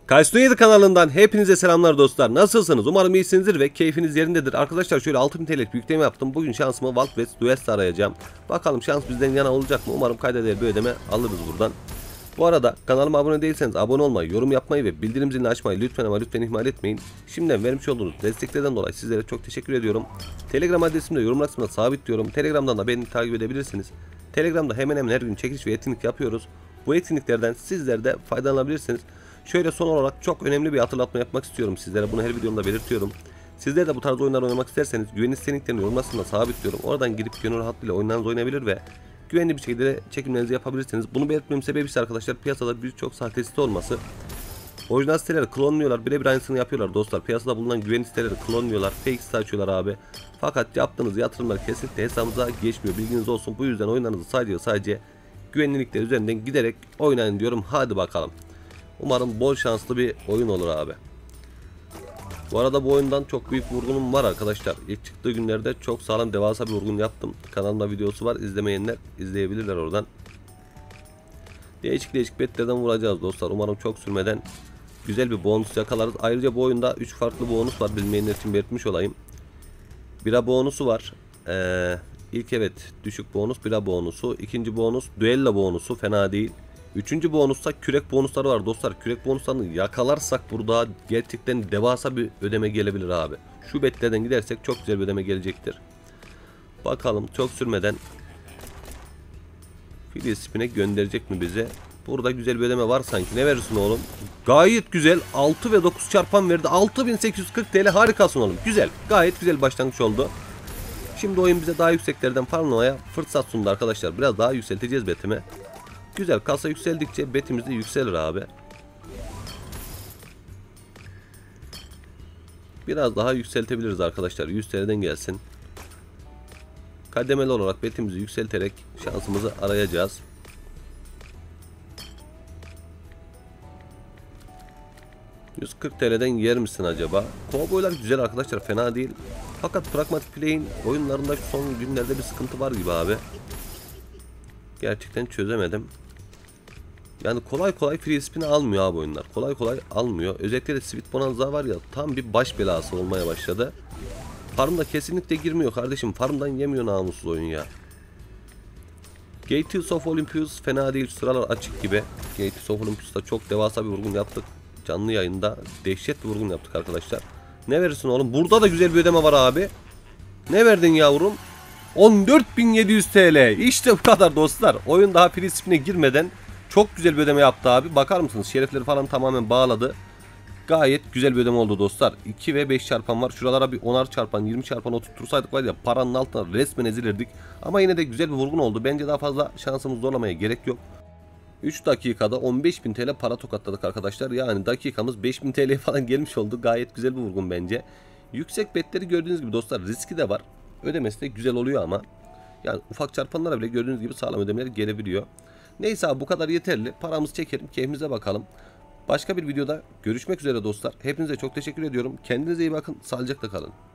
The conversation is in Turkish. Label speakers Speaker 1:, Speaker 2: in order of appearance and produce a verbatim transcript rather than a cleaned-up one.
Speaker 1: Kaysto yedi kanalından hepinize selamlar dostlar. Nasılsınız? Umarım iyisinizdir ve keyfiniz yerindedir. Arkadaşlar şöyle altı bin T L'lik bir yükleme yaptım. Bugün şansımı Wild West Duel'de arayacağım. Bakalım şans bizden yana olacak mı? Umarım kayda değer bir ödeme alırız buradan. Bu arada kanalıma abone değilseniz abone olmayı, yorum yapmayı ve bildirim zilini açmayı lütfen ama lütfen ihmal etmeyin. Şimdiden vermiş olduğunuz desteklerden dolayı sizlere çok teşekkür ediyorum. Telegram adresimde yorum kısmına sabitliyorum. Telegram'dan da beni takip edebilirsiniz. Telegram'da hemen hemen her gün çekiliş ve etkinlik yapıyoruz. Bu etkinliklerden sizler de faydalanabilirsiniz. Şöyle son olarak çok önemli bir hatırlatma yapmak istiyorum sizlere. Bunu her videomda belirtiyorum. Sizler de bu tarz oyunlar oynamak isterseniz güvenli linklerini yorum kısmına sabitliyorum. Oradan girip gönül rahatlığıyla oyunlarınızı oynayabilir ve güvenli bir şekilde çekimlerinizi yapabilirsiniz. Bunu belirtmemin sebebi ise arkadaşlar piyasada birçok sahte site olması. Orijinal siteleri klonluyorlar, birebir aynısını yapıyorlar dostlar. Piyasada bulunan güvenli siteleri klonluyorlar, fake site açıyorlar abi. Fakat yaptığınız yatırımlar kesinlikle hesabınıza geçmiyor, bilginiz olsun. Bu yüzden oyunlarınızı sadece sadece güvenlikler üzerinden giderek oynayın diyorum. Hadi bakalım. Umarım bol şanslı bir oyun olur abi. Bu arada bu oyundan çok büyük vurgunum var arkadaşlar. İlk çıktığı günlerde çok sağlam devasa bir vurgun yaptım. Kanalımda videosu var. İzlemeyenler izleyebilirler oradan. Değişik değişik betlerden vuracağız dostlar. Umarım çok sürmeden güzel bir bonus yakalarız. Ayrıca bu oyunda üç farklı bonus var. Bilmeyenler için belirtmiş olayım. Bira bonusu var. Ee, ilk evet düşük bonus bira bonusu. İkinci bonus düello bonusu, fena değil. Üçüncü bonusta kürek bonusları var dostlar. Kürek bonuslarını yakalarsak burada gerçekten devasa bir ödeme gelebilir abi. Şu betlerden gidersek çok güzel bir ödeme gelecektir. Bakalım çok sürmeden Free Spin'e gönderecek mi bize? Burada güzel bir ödeme var sanki. Ne verirsin oğlum? Gayet güzel. altı ve dokuz çarpan verdi. altı bin sekiz yüz kırk T L, harikasın oğlum. Güzel. Gayet güzel başlangıç oldu. Şimdi oyun bize daha yükseklerden paranoya fırsat sundu arkadaşlar. Biraz daha yükselteceğiz betimi. Güzel, kasa yükseldikçe betimiz de yükselir abi. Biraz daha yükseltebiliriz arkadaşlar. yüz T L'den gelsin. Kademeli olarak betimizi yükselterek şansımızı arayacağız. yüz kırk T L'den yer misin acaba? Kovboylar güzel arkadaşlar, fena değil. Fakat Pragmatic Play'in oyunlarında son günlerde bir sıkıntı var gibi abi. Gerçekten çözemedim. Yani kolay kolay free spin almıyor abi oyunlar. Kolay kolay almıyor. Özellikle de Sweet Bonanza var ya, tam bir baş belası olmaya başladı. Farmda kesinlikle girmiyor kardeşim. Farmdan yemiyor namussuz oyun ya. Gates of Olympus fena değil. Sıralar açık gibi. Gates of Olympus'ta çok devasa bir vurgun yaptık. Canlı yayında dehşet bir vurgun yaptık arkadaşlar. Ne verirsin oğlum? Burada da güzel bir ödeme var abi. Ne verdin yavrum? on dört bin yedi yüz T L. İşte bu kadar dostlar. Oyun daha free spin'e girmeden çok güzel bir ödeme yaptı abi. Bakar mısınız? Şerefleri falan tamamen bağladı. Gayet güzel bir ödeme oldu dostlar. iki ve beş çarpan var. Şuralara bir onar çarpan, yirmi çarpan oturtursaydık var ya, paranın altına resmen ezilirdik. Ama yine de güzel bir vurgun oldu. Bence daha fazla şansımızı zorlamaya gerek yok. üç dakikada on beş bin T L para tokatladık arkadaşlar. Yani dakikamız beş bin T L falan gelmiş oldu. Gayet güzel bir vurgun bence. Yüksek betleri gördüğünüz gibi dostlar, riski de var. Ödemesi de güzel oluyor ama. Yani ufak çarpanlara bile gördüğünüz gibi sağlam ödemeler gelebiliyor. Neyse abi, bu kadar yeterli. Paramızı çekelim, keyfimize bakalım. Başka bir videoda görüşmek üzere dostlar. Hepinize çok teşekkür ediyorum. Kendinize iyi bakın. Sağlıcakla kalın.